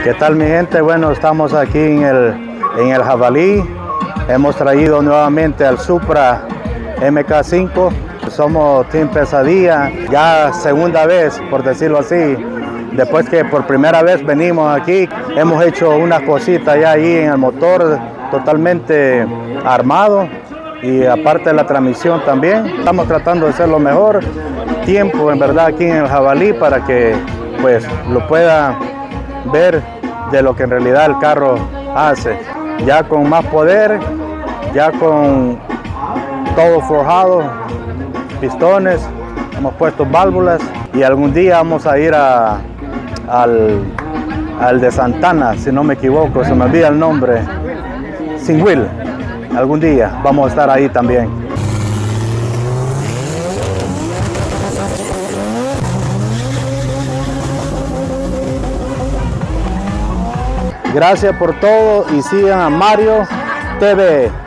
¿Qué tal, mi gente? Bueno, estamos aquí en el Jabalí. Hemos traído nuevamente al Supra MK5. Somos Team Pesadilla, ya segunda vez, por decirlo así. Después que por primera vez venimos aquí, hemos hecho unas cositas ya ahí en el motor, totalmente armado. Y aparte de la transmisión también, estamos tratando de hacer lo mejor tiempo, en verdad, aquí en el Jabalí, para que pues lo pueda ver de lo que en realidad el carro hace. Ya con más poder, ya con todo forjado, pistones, hemos puesto válvulas y algún día vamos a ir al de Santana, si no me equivoco, se me olvida el nombre, Sin Wheel. Algún día vamos a estar ahí también. Gracias por todo y sigan a Mario TV.